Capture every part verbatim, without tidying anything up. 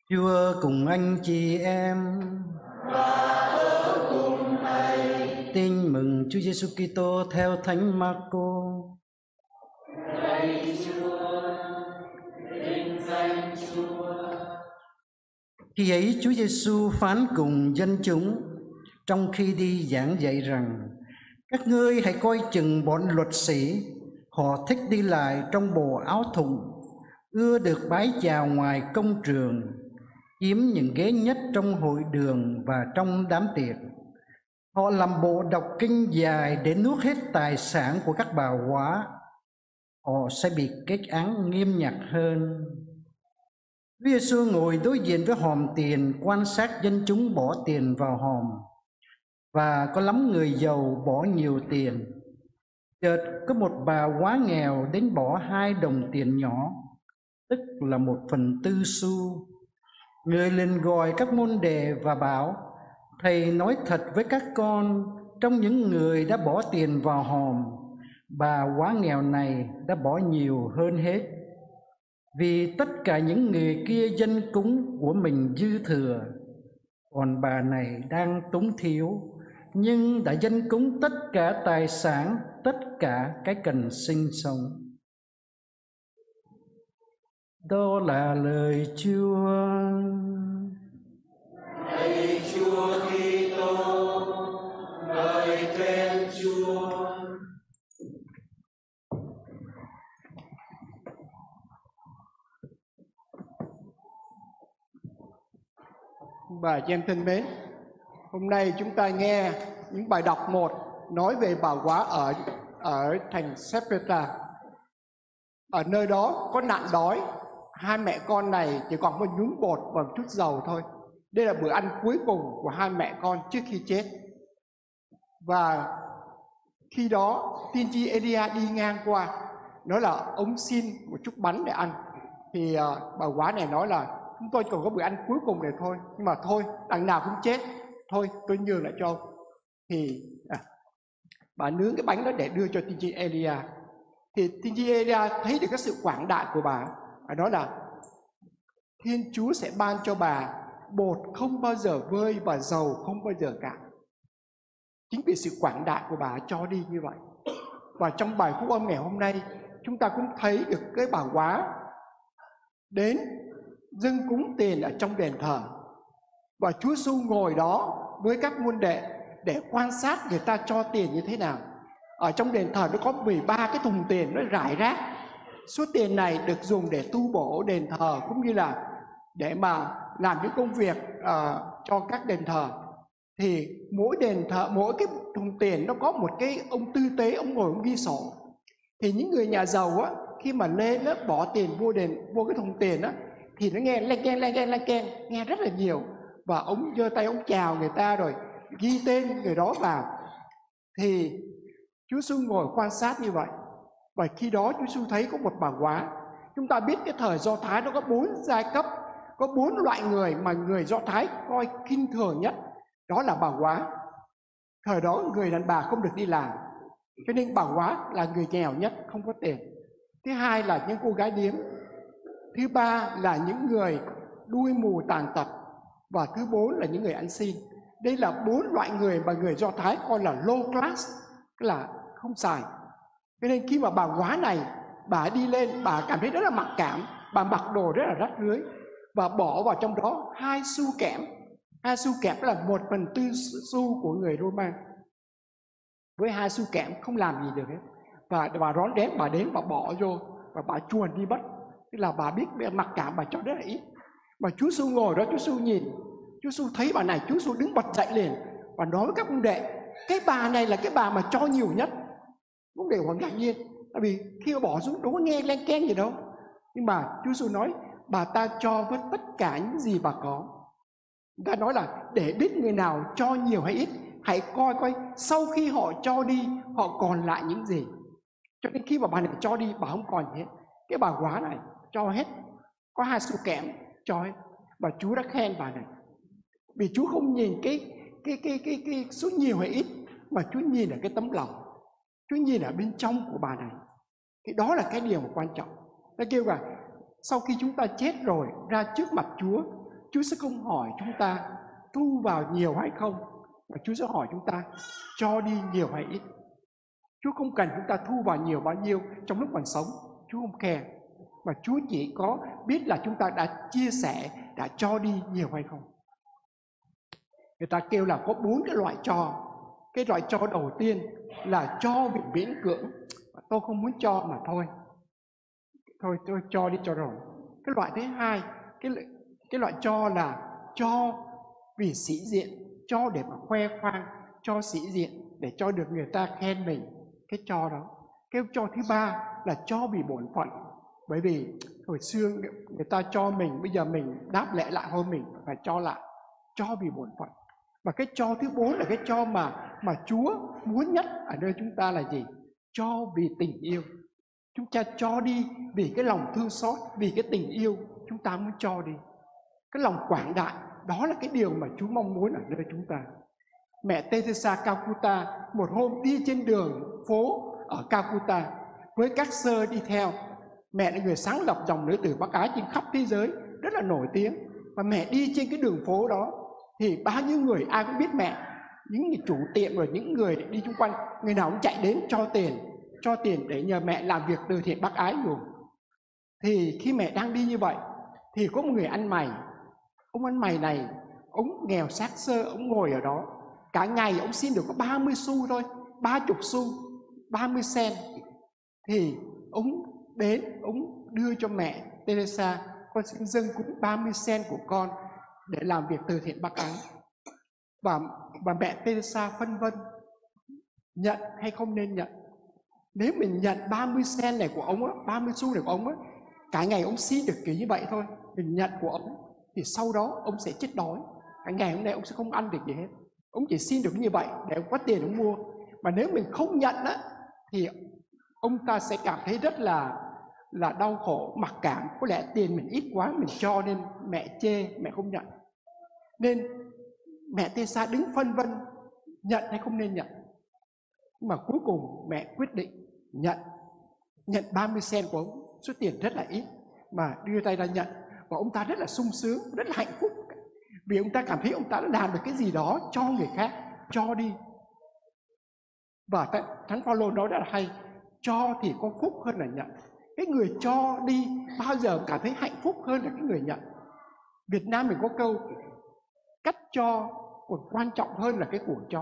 Chúa cùng anh chị em và ở cùng Thầy. Tin mừng Chúa Giêsu Kitô theo Thánh Marco. Lạy Chúa, vinh danh Chúa. Khi ấy Chúa Giêsu phán cùng dân chúng trong khi đi giảng dạy rằng: các ngươi hãy coi chừng bọn luật sĩ, họ thích đi lại trong bộ áo thụng, ưa được bái chào ngoài công trường, chiếm những ghế nhất trong hội đường và trong đám tiệc. Họ làm bộ đọc kinh dài để nuốt hết tài sản của các bà hóa. Họ sẽ bị kết án nghiêm nhặt hơn. Chúa Giêsu ngồi đối diện với hòm tiền, quan sát dân chúng bỏ tiền vào hòm, và có lắm người giàu bỏ nhiều tiền. Chợt có một bà quá nghèo đến bỏ hai đồng tiền nhỏ, tức là một phần tư xu. Người liền gọi các môn đệ và bảo: Thầy nói thật với các con, trong những người đã bỏ tiền vào hòm, bà quá nghèo này đã bỏ nhiều hơn hết. Vì tất cả những người kia dân cúng của mình dư thừa, còn bà này đang túng thiếu, nhưng đã dân cúng tất cả tài sản, tất cả cái cần sinh sống. Đó là lời Chúa. Lạy Chúa Kitô, ngợi khen Chúa. Bà chị em thân mến, hôm nay chúng ta nghe những bài đọc một nói về bà quá ở ở thành Sepulta. Ở nơi đó có nạn đói, hai mẹ con này chỉ còn một nhúng bột và một chút dầu thôi. Đây là bữa ăn cuối cùng của hai mẹ con trước khi chết. Và khi đó tiên tri Elia đi ngang qua, nói là ông xin một chút bánh để ăn. Thì uh, bà quá này nói là chúng tôi còn có bữa ăn cuối cùng này thôi, nhưng mà thôi, đằng nào cũng chết, thôi tôi nhường lại cho ông. Thì à, bà nướng cái bánh đó để đưa cho tiên tri Elia. Thì tiên tri Elia thấy được cái sự quảng đại của bà, và nói là Thiên Chúa sẽ ban cho bà bột không bao giờ vơi và dầu không bao giờ cạn. Chính vì sự quảng đại của bà cho đi như vậy. Và trong bài phúc âm ngày hôm nay, chúng ta cũng thấy được cái bà quá đến dâng cúng tiền ở trong đền thờ, và Chúa Giêsu ngồi đó với các môn đệ để quan sát người ta cho tiền như thế nào. Ở trong đền thờ nó có mười ba cái thùng tiền nó rải rác. Số tiền này được dùng để tu bổ đền thờ, cũng như là để mà làm những công việc uh, cho các đền thờ. Thì mỗi đền thờ, mỗi cái thùng tiền nó có một cái ông tư tế, ông ngồi ông ghi sổ. Thì những người nhà giàu á, khi mà lên đó, bỏ tiền vô đền, vô cái thùng tiền á, thì nó nghe leng keng leng keng leng keng, nghe rất là nhiều. Và ông giơ tay ông chào người ta rồi ghi tên người đó vào. Thì Chúa Giêsu ngồi quan sát như vậy. Và khi đó Chúa Giêsu thấy có một bà quá. Chúng ta biết cái thời Do Thái nó có bốn giai cấp, có bốn loại người mà người Do Thái coi khinh thường nhất. Đó là bà quá. Thời đó người đàn bà không được đi làm, cho nên bà quá là người nghèo nhất, không có tiền. Thứ hai là những cô gái điếm. Thứ ba là những người đuôi mù tàn tật. Và thứ bốn là những người ăn xin. Đây là bốn loại người mà người Do Thái coi là low class, là không xài. Cho nên khi mà bà quá này, bà đi lên, bà cảm thấy rất là mặc cảm. Bà mặc đồ rất là rách rưới, và bỏ vào trong đó hai xu kẽm. Hai xu kẽm là một phần tư xu của người Roma. Với hai xu kẽm không làm gì được hết. Và bà rón rén, bà đến, bà bỏ vô, và bà chuồn đi mất. Tức là bà biết mặc cảm, bà cho rất là ít. Mà Chúa Giêsu ngồi đó, Chúa Giêsu nhìn, Chúa Giêsu thấy bà này, Chúa Giêsu đứng bật dậy liền và nói với các môn đệ: cái bà này là cái bà mà cho nhiều nhất. Môn đệ họ ngạc nhiên, tại vì khi bà bỏ xuống đâu có nghe len keng gì đâu. Nhưng mà Chúa Giêsu nói: bà ta cho với tất cả những gì bà có. Người ta nói là để biết người nào cho nhiều hay ít, hãy coi coi sau khi họ cho đi, họ còn lại những gì. Cho nên khi mà bà này cho đi, bà không còn gì hết. Cái bà quá này cho hết, có hai xu kẽm cho hết. Và Chúa đã khen bà này. Vì Chúa không nhìn cái cái cái cái cái số nhiều hay ít, mà Chúa nhìn ở cái tấm lòng, Chúa nhìn ở bên trong của bà này. Thì đó là cái điều mà quan trọng. Nó kêu là sau khi chúng ta chết rồi ra trước mặt Chúa, Chúa sẽ không hỏi chúng ta thu vào nhiều hay không, mà Chúa sẽ hỏi chúng ta cho đi nhiều hay ít. Chúa không cần chúng ta thu vào nhiều bao nhiêu trong lúc còn sống, Chúa không kèm, mà Chúa chỉ có biết là chúng ta đã chia sẻ, đã cho đi nhiều hay không. Người ta kêu là có bốn cái loại cho. Cái loại cho đầu tiên là cho vì miễn cưỡng, tôi không muốn cho mà thôi, thôi tôi cho đi cho rồi. Cái loại thứ hai, cái cái loại cho là cho vì sĩ diện, cho để mà khoe khoang, cho sĩ diện để cho được người ta khen mình, cái cho đó. Cái cho thứ ba là cho vì bổn phận, bởi vì hồi xưa người ta cho mình, bây giờ mình đáp lễ lại thôi, mình phải cho lại, cho vì bổn phận. Và cái cho thứ bốn là cái cho mà mà Chúa muốn nhất ở nơi chúng ta là gì? Cho vì tình yêu. Chúng ta cho đi vì cái lòng thương xót, vì cái tình yêu chúng ta muốn cho đi. Cái lòng quảng đại, đó là cái điều mà Chúa mong muốn ở nơi chúng ta. Mẹ Teresa Calcutta một hôm đi trên đường phố ở Calcutta với các sơ đi theo. Mẹ là người sáng lập dòng nữ tử bác ái trên khắp thế giới, rất là nổi tiếng. Và mẹ đi trên cái đường phố đó thì bao nhiêu người ai cũng biết mẹ, những người chủ tiệm rồi những người đi xung quanh, người nào cũng chạy đến cho tiền, cho tiền để nhờ mẹ làm việc từ thiện bác ái luôn. Thì khi mẹ đang đi như vậy thì có một người ăn mày. Ông ăn mày này, ông nghèo xác xơ, ông ngồi ở đó cả ngày, ông xin được có ba mươi xu thôi, ba mươi xu, ba mươi sen. Thì ông đến, ông đưa cho mẹ Teresa, con xin dâng cúng ba mươi sen của con để làm việc từ thiện bác ái. Và, và mẹ Teresa phân vân nhận hay không nên nhận. Nếu mình nhận ba mươi sen này của ông á, ba mươi xu này của ông á, cả ngày ông xin được kiểu như vậy thôi, mình nhận của ông, thì sau đó ông sẽ chết đói. Cả ngày hôm nay ông sẽ không ăn được gì hết. Ông chỉ xin được như vậy để ông có tiền ông mua. Mà nếu mình không nhận á, thì ông ta sẽ cảm thấy rất là là đau khổ, mặc cảm. Có lẽ tiền mình ít quá, mình cho nên mẹ chê, mẹ không nhận. Nên mẹ Teresa đứng phân vân nhận hay không nên nhận. Nhưng mà cuối cùng mẹ quyết định nhận. Nhận ba mươi sen của ông, số tiền rất là ít, mà đưa tay ra nhận. Và ông ta rất là sung sướng, rất là hạnh phúc, vì ông ta cảm thấy ông ta đã làm được cái gì đó cho người khác, cho đi. Và Thánh Phaolô nói rất là hay, cho thì có phúc hơn là nhận. Cái người cho đi bao giờ cảm thấy hạnh phúc hơn là cái người nhận. Việt Nam mình có câu cách cho còn quan trọng hơn là cái của cho.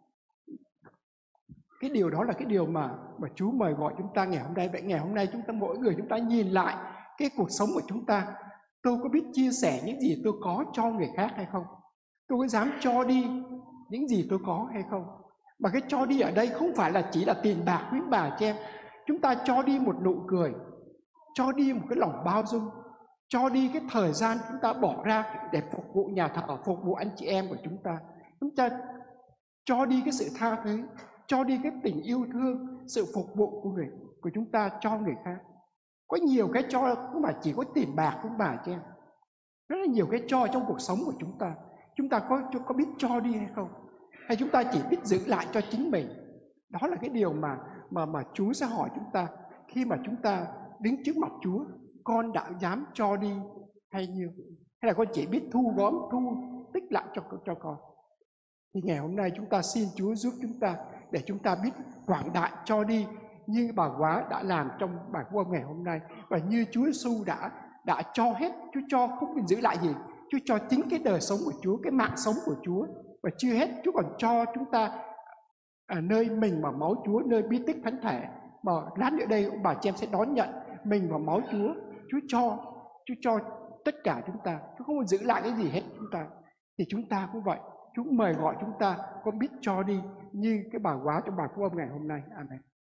Cái điều đó là cái điều mà mà Chúa mời gọi chúng ta ngày hôm nay. Vậy ngày hôm nay chúng ta, mỗi người chúng ta nhìn lại cái cuộc sống của chúng ta. Tôi có biết chia sẻ những gì tôi có cho người khác hay không? Tôi có dám cho đi những gì tôi có hay không? Mà cái cho đi ở đây không phải là chỉ là tiền bạc quý bà chị em. Chúng ta cho đi một nụ cười, cho đi một cái lòng bao dung, cho đi cái thời gian chúng ta bỏ ra để phục vụ nhà thờ, phục vụ anh chị em của chúng ta. Chúng ta cho đi cái sự tha thứ, cho đi cái tình yêu thương, sự phục vụ của người của chúng ta cho người khác. Có nhiều cái cho không phải chỉ có tiền bạc không bà chị em. Rất là nhiều cái cho trong cuộc sống của chúng ta. Chúng ta có có biết cho đi hay không? Hay chúng ta chỉ biết giữ lại cho chính mình? Đó là cái điều mà mà mà Chúa sẽ hỏi chúng ta khi mà chúng ta đứng trước mặt Chúa. Con đã dám cho đi hay nhiêu? Hay là con chỉ biết thu gom, thu tích lại cho cho con? Thì ngày hôm nay chúng ta xin Chúa giúp chúng ta để chúng ta biết quảng đại cho đi như bà Quá đã làm trong bài phúc âm ngày hôm nay, và như Chúa Giêsu đã đã cho hết. Chúa cho không cần giữ lại gì. Chúa cho chính cái đời sống của Chúa, cái mạng sống của Chúa. Và chưa hết, Chúa còn cho chúng ta à, nơi mình và máu Chúa, nơi bí tích thánh thể. Mà lát nữa đây ông bà chị em sẽ đón nhận mình và máu Chúa. Chúa cho, Chúa cho tất cả chúng ta. Chúa không còn giữ lại cái gì hết chúng ta. Thì chúng ta cũng vậy. Chúa mời gọi chúng ta có biết cho đi như cái bà Quá trong bài phúc âm ngày hôm nay. Amen.